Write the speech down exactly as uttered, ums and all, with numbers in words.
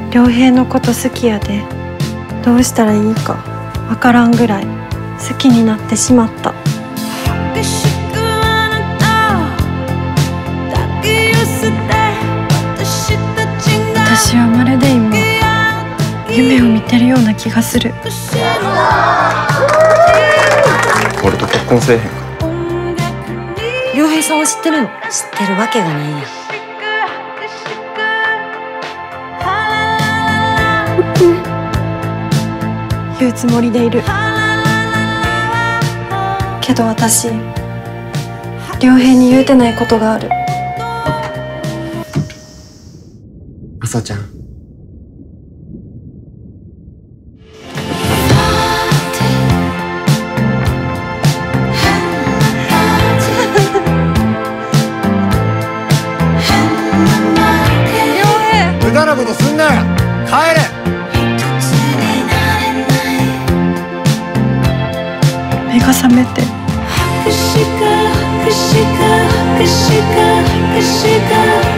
良平のこと好きやで、どうしたらいいかわからんぐらい好きになってしまった。私はまるで今夢を見てるような気がする。 俺と結婚せえへんか。 良平さんは知ってるの？知ってるわけがないやん。 言うつもりでいるけど、私良平に言うてないことがある。 あさちゃん、 無駄なことすんなよ。帰れ。 目が覚めて 「